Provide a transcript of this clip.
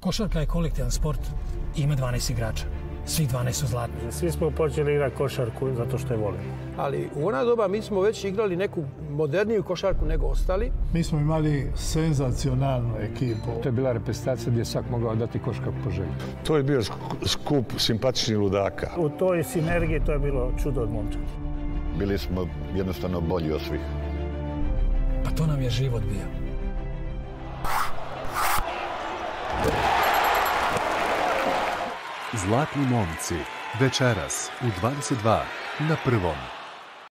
Košarka je kolektivan sport i ima 12 igrača. Svi 12 su zlatni. Svi smo počeli igrati košarku zato što je volimo. Ali u ona doba mi smo već igrali neku moderniju košarku nego ostali. Mi smo imali senzacionalnu ekipu. To je bila reprezentacija gdje je svak mogao dati koš kako poželi. To je bio skup simpatičnih ludaka. U toj sinergiji to je bilo čudo od momčadi. Bili smo jednostavno bolji od svih. Pa to nam je život bio. Zlatni momci, večeras u 22 na Prvom.